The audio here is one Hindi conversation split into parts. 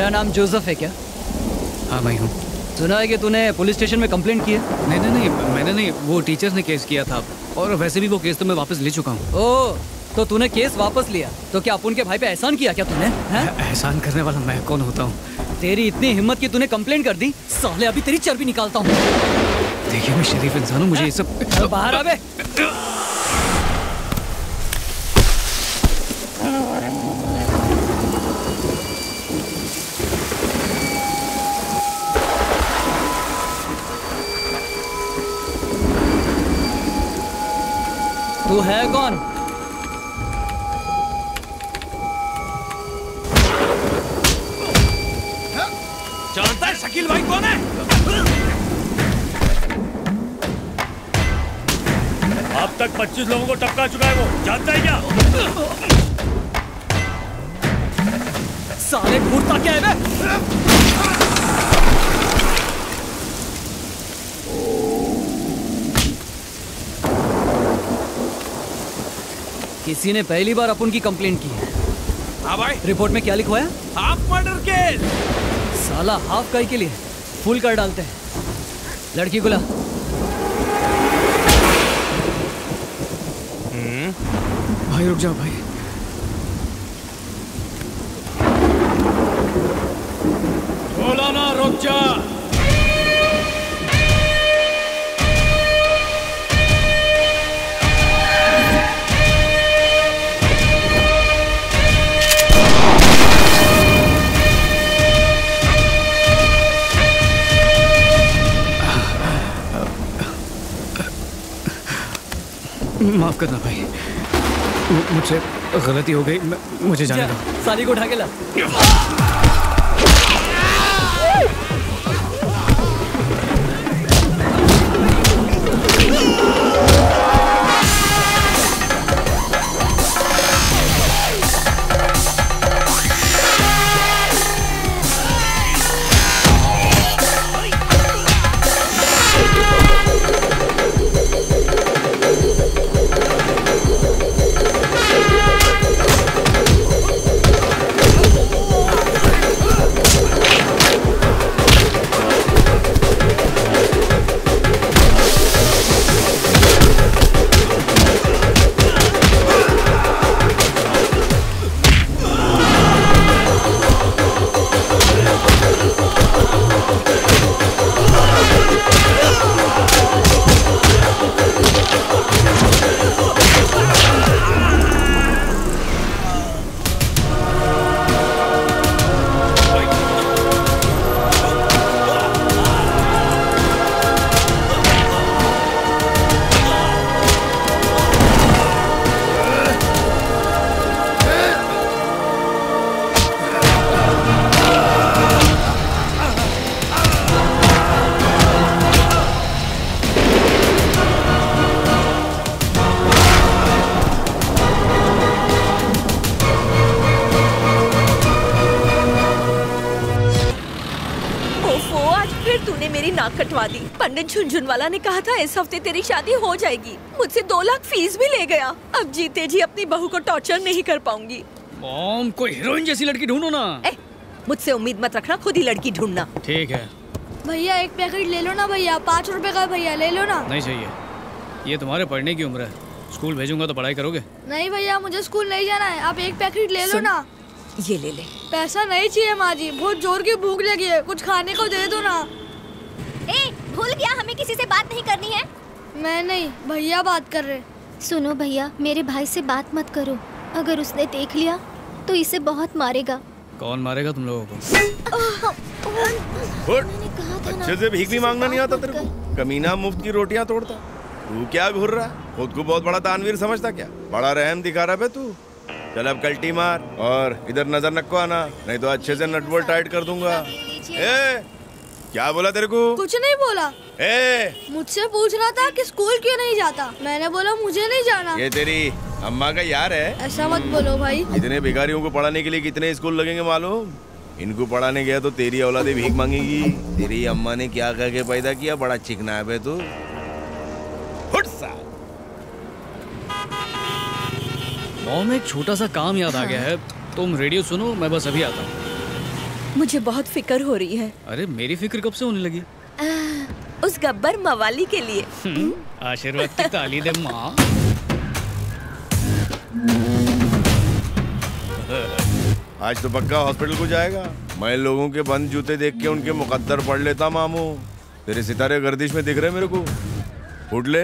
तेरा नाम जोसेफ है क्या? हाँ मैं हूँ। सुना है कि तूने पुलिस स्टेशन में कंप्लेंट की है? नहीं, मैंने नहीं, वो टीचर्स ने केस किया था और वैसे भी वो केस तो मैं वापस ले चुका हूँ। ओह, तो तूने केस वापस लिया, तो क्या अपुन के भाई पे एहसान किया क्या तूने? एहसान करने वाला मैं कौन होता हूँ? तेरी इतनी हिम्मत कि तूने कंप्लेंट कर दी? साले अभी तेरी चर्बी निकालता हूँ। देखिए मैं शरीफ इंसान हूँ, मुझे ये सब। बाहर आ बे। तू है कौन? जानता है शकील भाई कौन है? अब तक 25 लोगों को टपका चुका है वो, जानता है क्या? साले घूरता क्या है बे? किसी ने पहली बार अपुन की कंप्लेंट की है। हाँ भाई। रिपोर्ट में क्या लिखवाया? Half murder case. साला हाफ काई के लिए फुल कर डालते हैं। लड़की को ला। भाई रुक जाओ भाई। बोला ना रुक जा। माफ करना भाई, मुझसे गलती हो गई, मुझे जाने दो। साली को उठा के ला। कटवा दी। पंडित झुनझुनवाला ने कहा था इस हफ्ते तेरी शादी हो जाएगी। मुझसे 2 लाख फीस भी ले गया। अब जीते जी अपनी बहू को टॉर्चर नहीं कर पाऊंगी। मॉम, कोई हीरोइन जैसी लड़की ढूंढो ना। मुझसे उम्मीद मत रखना, खुद ही लड़की ढूंढना। ठीक है भैया, एक पैकेट ले लो ना भैया, 5 रुपए का भैया, ले लो ना। नहीं चाहिए, ये तुम्हारे पढ़ने की उम्र है। स्कूल भेजूंगा तो पढ़ाई करोगे? नहीं भैया, मुझे स्कूल नहीं जाना है, आप एक पैकेट ले लो ना। ये ले ले। पैसा नहीं चाहिए माँ जी, बहुत जोर की भूख लगी है, कुछ खाने को दे दो ना। भूल गया, हमें किसी से बात नहीं करनी है। मैं नहीं, भैया बात कर रहे। सुनो भैया, मेरे भाई से बात मत करो, अगर उसने देख लिया तो इसे बहुत मारेगा। कौन मारेगा तुम लोगों को? अच्छे से भीख भी मांगना नहीं आता तेरे को? कमीना मुफ्त की रोटियां तोड़ता। तू क्या घूर रहा है? खुद को बहुत बड़ा दानवीर समझता क्या? बड़ा रहम दिखा रहा है तू। चल अब कल्टी मार और इधर नजर नको आना, नहीं तो अच्छे से नट बोल्ट टाइट कर दूंगा। क्या बोला तेरे को? कुछ नहीं बोला। मुझसे पूछ रहा था कि स्कूल क्यों नहीं जाता, मैंने बोला मुझे नहीं जाना। ये तेरी अम्मा का यार है? ऐसा मत बोलो भाई। इतने भिखारियों को पढ़ाने के लिए कितने स्कूल लगेंगे मालूम? इनको पढ़ाने गया तो तेरी औलादे भीख मांगेगी। तेरी अम्मा ने क्या कह के पैदा किया? बड़ा चिकना है बे तू। मॉम, एक छोटा सा काम याद आ गया है, तुम रेडियो सुनो, मैं बस अभी आता हूँ। मुझे बहुत फिक्र हो रही है। अरे मेरी फिक्र कब से होने लगी? उस गब्बर मवाली के लिए। आशीर्वाद की ताली दे माँ। आज तो पक्का हॉस्पिटल को जाएगा। मैं लोगों के बंद जूते देख के उनके मुकद्दर पढ़ लेता मामू। तेरे सितारे गर्दिश में दिख रहे मेरे को। उठ ले।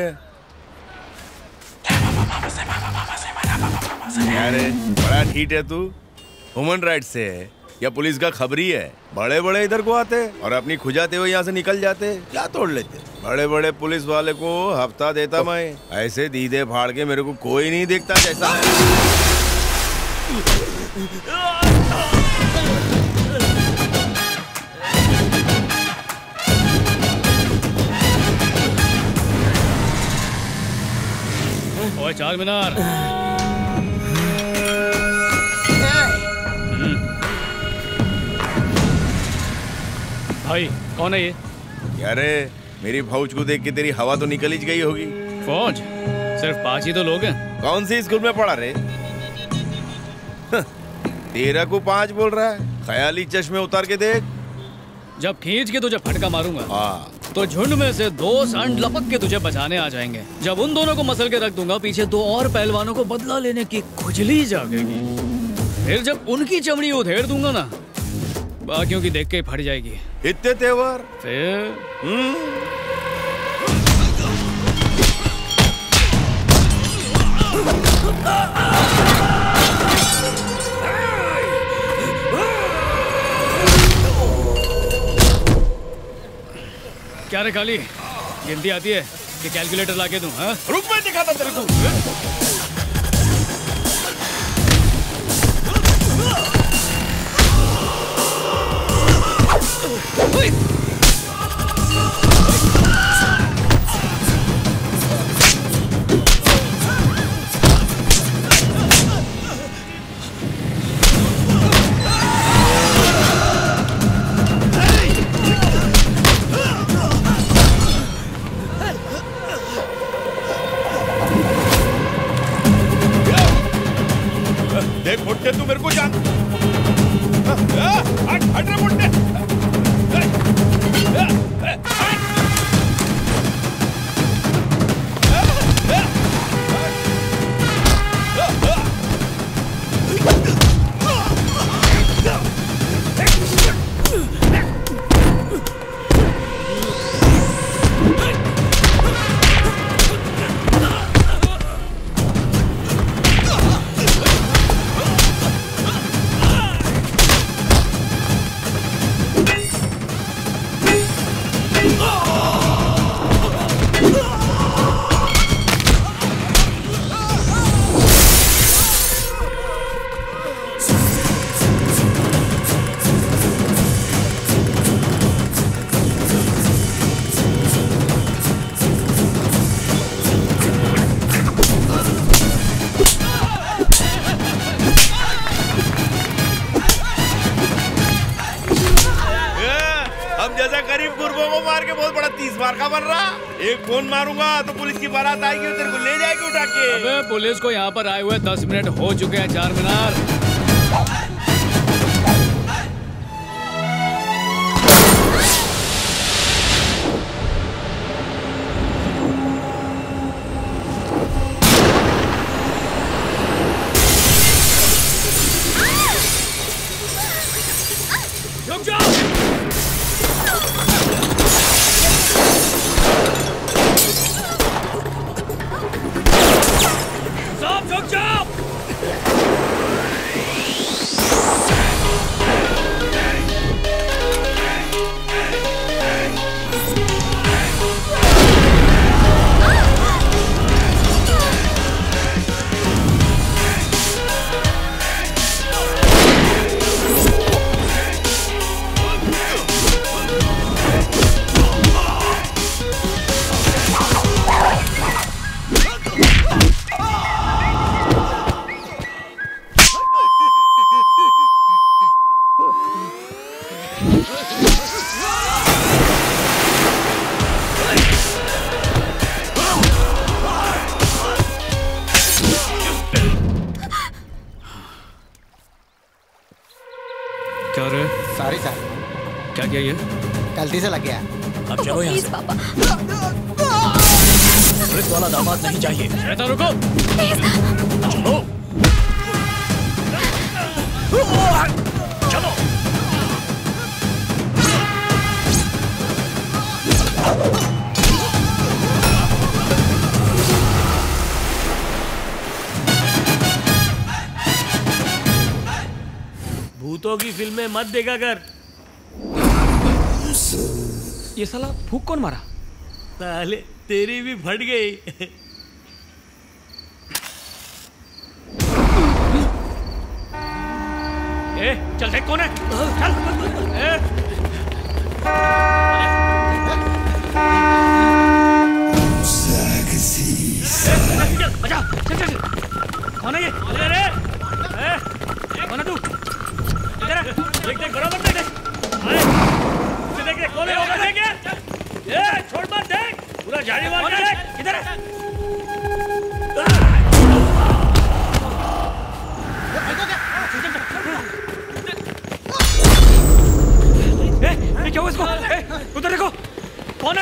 अरे बड़ा ठीक है तू। ह्यूमन राइट्स से है या पुलिस का खबरी है? बड़े बड़े इधर को आते और अपनी खुजाते हुए यहाँ से निकल जाते, क्या तोड़ लेते। बड़े बड़े पुलिस वाले को हफ्ता देता मैं, ऐसे दीदे फाड़ के मेरे को कोई नहीं देखता जैसा है। ओए चार मीनार। भाई कौन है ये? अरे मेरी फौज को देख के तेरी हवा तो निकल ही गई होगी। फौज? सिर्फ 5 ही तो लोग हैं। कौन सी स्कूल में पढ़ा रे? 13 को 5 बोल रहा है। ख्याली चश्मे उतार के देख। जब खींच के तुझे फटका मारूंगा हाँ तो झुंड में से 2 सांड लपक के तुझे बचाने आ जाएंगे। जब उन दोनों को मसल के रख दूंगा, पीछे 2 और पहलवानों को बदला लेने की खुजली जागेगी। फिर जब उनकी चमड़ी उधेड़ दूंगा ना, बाकियों की देख के फट जाएगी। इतने तेवर फिर क्या रे काली, गिनती आती है कि कैलकुलेटर लाके दूं? हाँ? रुक, मैं दिखाता तेरे को। देख मुट्टे, तू मेरे को जान। हट रे मुट्टे। का बन रहा। एक फोन मारूंगा तो पुलिस की बारात आएगी और तेरे को ले जाएगी उठा के। अबे पुलिस को यहाँ पर आए हुए 10 मिनट हो चुके हैं चार मीनार। रुक जाओ। सब रुक जाओ। किया ये? गलती से लग गया। अब चलो यहाँ से। पापा पुलिस वाला दामाद नहीं चाहिए। श्वेता रुको। चलो चलो। भूतों की फिल्में मत देखा कर। ये साला फूक कौन मारा? साले तेरी भी फट गई। ए, चल देख कौन है। चल। बचा, चल। कौन है ये? अरे कौन है तू? देख बराबर देख। देख कौन है? देख ये छोड़ मत देख। पूरा झाड़ी मार के देख। इधर क्या हुआ इसको? उधर देखो कौन है?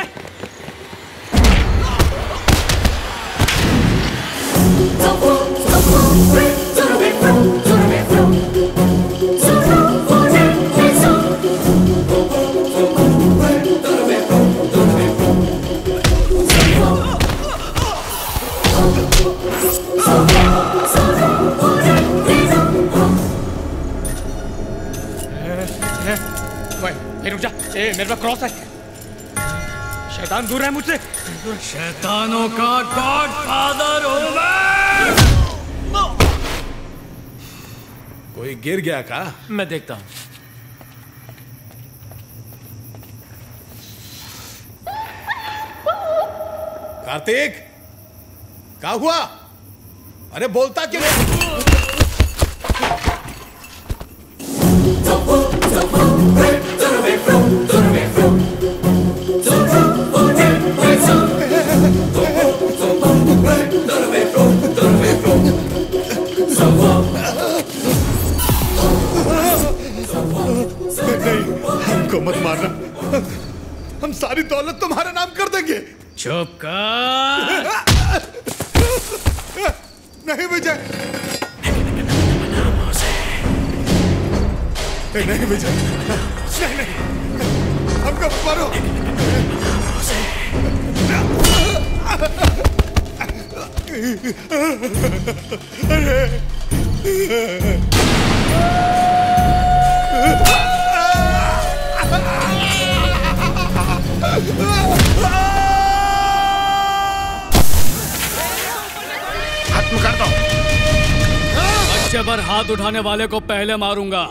रुक जा। मेरे पास क्रॉस है। शैतान दूर है मुझसे। शैतानों का गॉडफादर हूं मैं। कोई गिर गया का? मैं देखता हूं। कार्तिक, क्या हुआ? अरे बोलता क्यों नहीं? हमको मत मारना। हम सारी दौलत तुम्हारे नाम कर देंगे। चुप कर। नहीं विजय, नहीं विजय, नहीं, हमको मारो। खत्म कर दो। बच्चे पर हाथ उठाने वाले को पहले मारूंगा।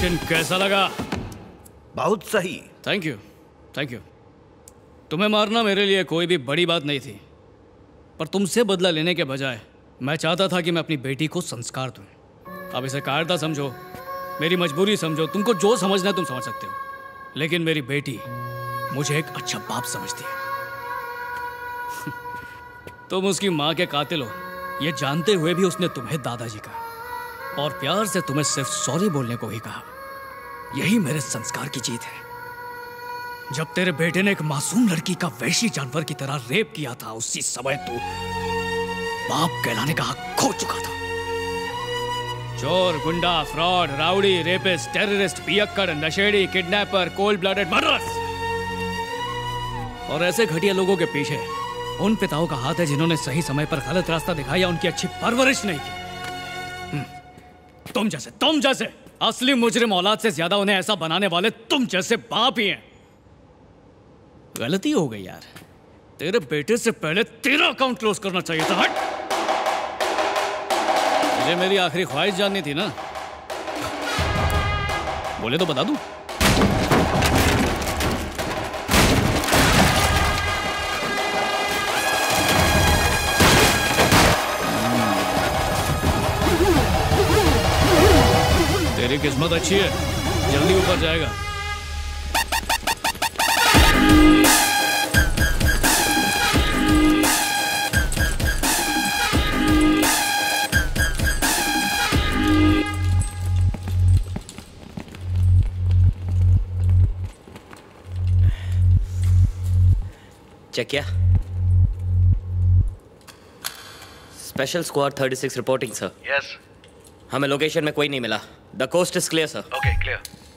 ऑपरेशन कैसा लगा? बहुत सही। Thank you, thank you. तुम्हें मारना मेरे लिए कोई भी बड़ी बात नहीं थी, पर तुमसे बदला लेने के बजाय मैं चाहता था कि मैं अपनी बेटी को संस्कार दूं। अब इसे कायरता समझो, मेरी मजबूरी समझो, तुमको जो समझना है तुम समझ सकते हो, लेकिन मेरी बेटी मुझे एक अच्छा बाप समझती है। तुम उसकी माँ के कातिल हो, ये जानते हुए भी उसने तुम्हें दादाजी कहा और प्यार से तुम्हें सिर्फ सॉरी बोलने को ही कहा। यही मेरे संस्कार की जीत है। जब तेरे बेटे ने एक मासूम लड़की का वैशी जानवर की तरह रेप किया था, उसी समय तू बाप कहलाने का हक खो चुका था। चोर, गुंडा, फ्रॉड, राउडी, रेपिस्ट, टेररिस्ट, पियक्कड़, नशेड़ी, किडनैपर, कोल्ड ब्लडेड मर्डरर्स और ऐसे घटिया लोगों के पीछे उन पिताओं का हाथ है जिन्होंने सही समय पर गलत रास्ता दिखाया या उनकी अच्छी परवरिश नहीं की। तुम जैसे असली मुजरिम औलाद से ज्यादा उन्हें ऐसा बनाने वाले तुम जैसे बाप ही हैं। गलती हो गई यार, तेरे बेटे से पहले तेरा अकाउंट क्लोज करना चाहिए था। हट, मुझे मेरी आखिरी ख्वाहिश जाननी थी ना, बोले तो बता दूं। तेरी किस्मत अच्छी है, जल्दी ऊपर जाएगा। चेक किया? Special squad 36 reporting sir. Yes. हमें लोकेशन में कोई नहीं मिला। The coast is clear sir. Okay, clear.